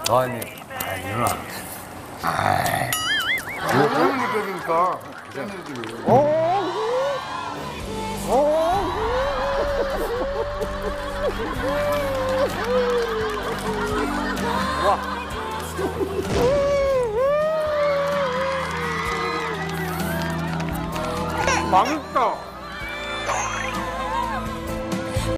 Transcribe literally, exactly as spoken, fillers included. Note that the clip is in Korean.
아니, 아, 일어나. 아이. 이거 잼을 느껴지니까. 잼 느낌이. 오! 오! 와. 맛있다.